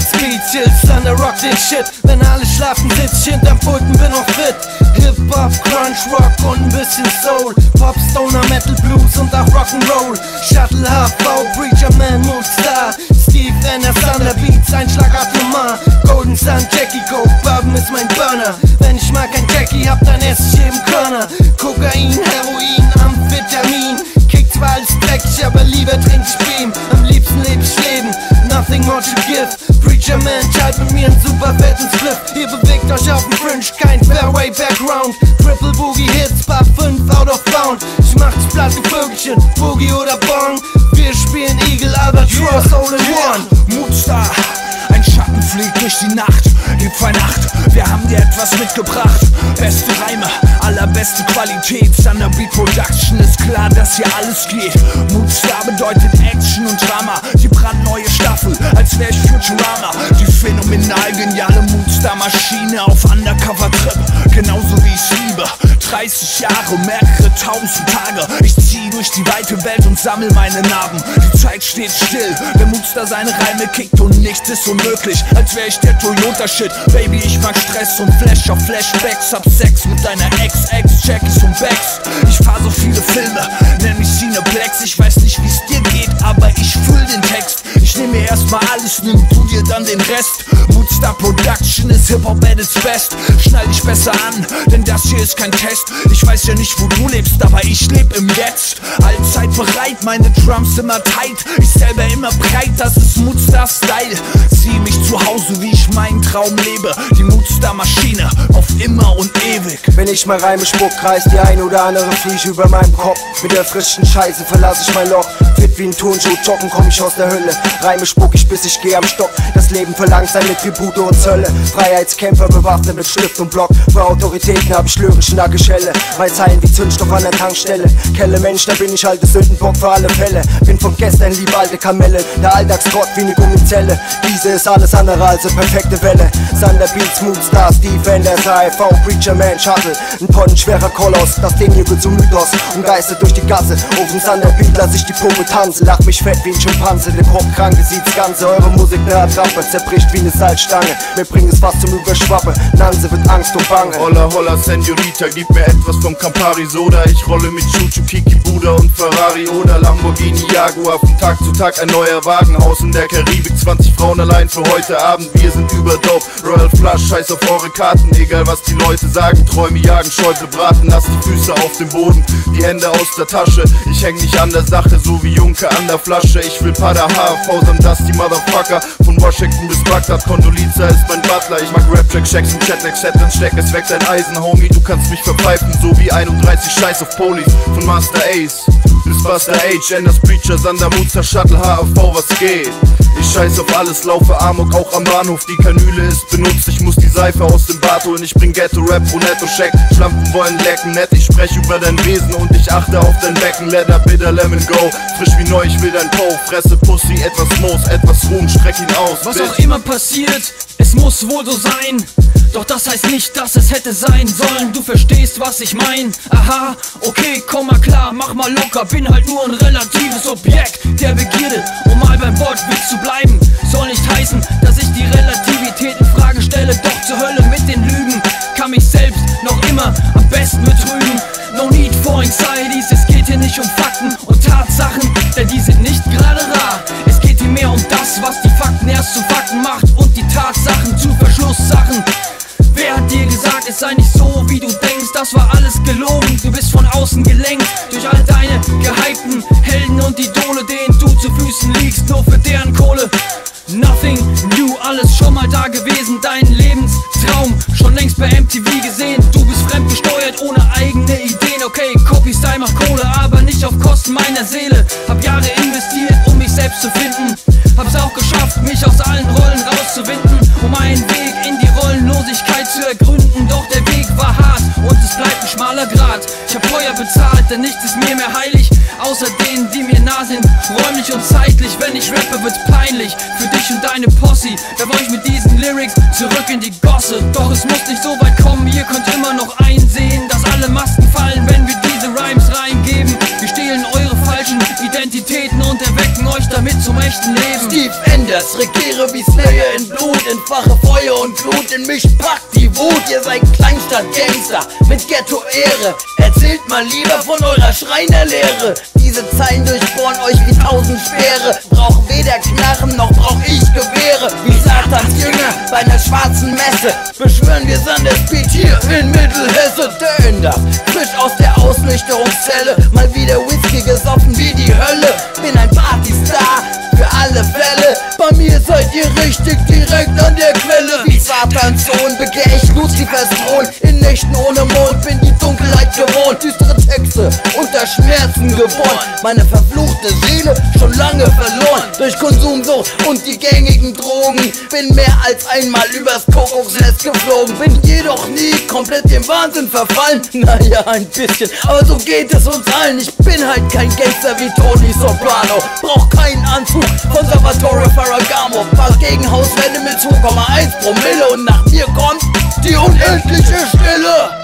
Beats, Chills, Thunder, Rock den Shit. Wenn alle schlafen, sitz ich hinterm Pulten, bin noch fit. Hip-Hop, Crunch, Rock und ein bisschen Soul. Pop, Stoner, Metal, Blues und auch Rock'n'Roll. Shuttle, HV, Preacher Man, Moodstar. Steve N, Thunder Beats, ein Schlagarт Nummer. Golden Sun, Jackie Coke, Bourbon ist mein Burner. Wenn ich mal kein Jackie hab, dann ess ich eben Körner. Kokain, Heroin, Amphetamin. Kick zwar alles dreckig, aber lieber trink ich Beam. Am liebsten leb ich Leben, nothing more to give. Preacher Man, schalt mit mir einen super fetten Split. Ihr bewegt euch auf dem Fringe, kein Fairway Background. Triple Boogie Hits, Bar 5 out of bound. Ich mach dich platt, du Vögelchen, Boogie oder Bong. Wir spielen Eagle, Albatross, All in One. Moodstar, ein Schatten fliegt durch die Nacht. Gib Weihnacht, wir haben dir etwas mitgebracht. Beste Reime, allerbeste Qualität. Thunder Beat Production, ist klar, dass hier alles geht. Moodstar bedeutet Action und Drama. Die brandneue Staffel, als wär ich Futurama. Die phänomenal geniale Moodstar-Maschine auf Undercover-Trip. Genauso wie ich's liebe. 30 Jahre, mehrere tausend Tage. Ich zieh durch die weite Welt und sammel meine Narben. Die Zeit steht still, der Moodstar seine Reime kickt und nichts ist unmöglich. Als wär ich der Toyota-Shit. Baby, ich mag Stress und Flash auf Flashbacks. Hab Sex mit deiner Ex, Jackies und Becks. Ich fahr so viele Filme, nenn mich Cineplex. Ich weiß nicht, wie's dir geht, aber ich fühl den Text. Ich nehm mir erstmal alles, nimm du dir dann den Rest. Moodstar Production ist Hip-Hop at its best. Schnall dich besser an, denn das hier ist kein Test. Ich weiß ja nicht, wo du lebst, aber ich leb im Jetzt. Allzeit bereit, meine Drums immer tight. Ich selber immer breit, das ist Moodstar-Style. Zieh mich zu Hause, wie ich meinen Traum lebe. Die Moodstar-Maschine, auf immer und ewig. Wenn ich mal Reime spuck, reißt die ein oder andere Fliege über meinem Kopf. Mit der frischen Scheiße verlass ich mein Loch. Fit wie ein Turnschuh, joggen komm ich aus der Hölle. Reime spuck ich, bis ich geh am Stock. Das Leben verlangt seine Tribute und Zölle. Freiheitskämpfer bewaffnet mit Stift und Block. Für Autoritäten hab ich lyrische Nackenschelle. Mein Zeilen wie Zündstoff an der Tankstelle. Kelle Mensch, da bin ich alte Sündenbock für alle Fälle. Bin von gestern lieb alte Kamelle. Der Alltagstrott wie ne Gummizelle. Diese ist alles andere als eine perfekte Welle. Thunder Beats, Moodstar, Steve Anders, AIV, Preacher Man, Shuttle. Ein tonnenschwerer Koloss, das Ding hier wird zum Mythos. Und geistert durch die Gasse, auf dem Thunder Beat lass ich die Puppe tanzen. Lach mich fett wie ein Schimpanse, der Kopfkranke sieht's Ganze. Eure Musik ne Attrappe, zerbricht wie ne Salzstange. Wir bringen es fast zum Überschwappe, Nanse wird Angst und Bange. Holla holla Senorita, gib mir etwas vom Campari Soda. Ich rolle mit Chuchu, Kiki, Buda und Ferrari oder Lamborghini Jaguar. Von Tag zu Tag ein neuer Wagen, Haus in der Karibik. 20 Frauen allein für heute Abend, wir sind überdope. Royal Flush, scheiß auf eure Karten, egal was die Leute sagen. Träume jagen, Schäuble braten, lass die Füße auf dem Boden, die Hände aus der Tasche. Ich häng nicht an der Sache, so wie Junke an der Flasche. Ich will Pada Fausam, das die Motherfucker. Von Washington bis Bagdad, Condoleezza ist mein Butler. Ich mag Rap-Track, Checks und Chatlag, dann steck es weg dein Eisen, Homie. Du kannst mich verpfeifen, so wie 31 Scheiß auf Police. Von Master Ace bis Buster H, Enders Preacher, Thunder Moodstar, Shuttle, HAV, was geht? Ich scheiß auf alles, laufe Amok, auch am Bahnhof. Die Kanüle ist benutzt, ich muss die Seife aus dem Bad holen. Ich bring Ghetto-Rap, Brunetto, Scheck. Schlampen wollen lecken, nett, ich sprech über dein Wesen und ich achte auf dein Becken. Leather, Bitter, Lemon, Go, frisch wie neu, ich will dein Po. Fresse, Pussy, etwas Moos, etwas Ruhm, streck ihn aus. Was auch immer passiert, es muss wohl so sein. Doch das heißt nicht, dass es hätte sein sollen. Du verstehst, was ich mein. Aha, okay, komm mal klar, mach mal locker. Bin halt nur ein relatives Objekt der Begierde. Um mal beim Wortwitz zu bleiben, soll nicht heißen, dass ich die Relativität in Frage stelle. Doch zur Hölle mit den Lügen kann mich selbst noch immer am besten betrügen. No need for anxieties, es geht hier nicht um Fakten und Tatsachen, denn die sind nicht gerade rar. Es geht hier mehr um das, was die Fakten erst zu Fakten macht und die Tatsachen zu Verschlusssachen. Wer hat dir gesagt, es sei nicht so, wie du denkst? Das war alles gelogen, du bist von außen gelenkt durch all deine gehypten Helden und Idole, denen du zu Füßen liegst, nur für deren Kohle. Nothing new, alles schon mal da gewesen, dein Lebenstraum schon längst bei MTV gesehen. Du bist fremdgesteuert, ohne eigene Ideen, okay, Copy-Style macht Kohle, aber nicht auf Kosten meiner Seele. Hab Jahre investiert, um mich selbst zu finden, hab's auch geschafft, mich aus allen Rollen rauszuwinden, um einen Weg in die Rollenlosigkeit zu ergründen. Doch der Weg war hart und es bleibt ein schmaler Grat. Ich hab teuer bezahlt, denn nichts ist mir mehr heilig, außer denen, die mir nah sind, räumlich und zeitlich. Wenn ich rappe, wird's peinlich für dich und deine Posse. Werf euch mit diesen Lyrics zurück in die Gosse. Doch es muss nicht so weit kommen, ihr könnt immer noch einsehen, dass alle Masken fallen, wenn wir diese Rhymes reingeben. Wir stehlen eure falschen Identitäten und erwecken euch damit zum echten Leben. Steve Enders, regiere wie Slayer in Blut, entfache Feuer und Glut, in mich packt die Wut. Ihr seid Kleinstadt-Gangster mit Ghetto-Ehre, erzählt mal lieber von eurer Schreinerlehre. Diese Zeilen durchbohren euch wie 1000 Speere, brauch weder Knarren noch brauch ich Gewehre. Wie Satans Jünger bei einer schwarzen Messe beschwören wir Sanderspeed hier in Mittelhesse. Der Ender, frisch aus der Ausnüchterungszelle, mal wieder Whisky gesoffen wie die Hölle. Bin ein Partystar für alle Fälle, bei mir seid ihr richtig direkt an der Quelle. Wie Satans Sohn begehr ich Luzifers Thron, in Nächten ohne Mond bin die Dunkelheit gewohnt. Düstere Texte unter Schmerzen geboren, meine verfluchte Seele schon lange verloren durch Konsumsucht und die gängigen Drogen. Bin mehr als einmal übers Kuckucksnest geflogen, bin jedoch nie komplett dem Wahnsinn verfallen. Naja, ein bisschen, aber so geht es uns allen. Ich bin halt kein Gangster wie Tony Soprano, brauch keinen Anzug von Salvatore Ferragamo, pass gegen Hauswände mit 2,1 Promille und nach mir kommt die unendliche Stille.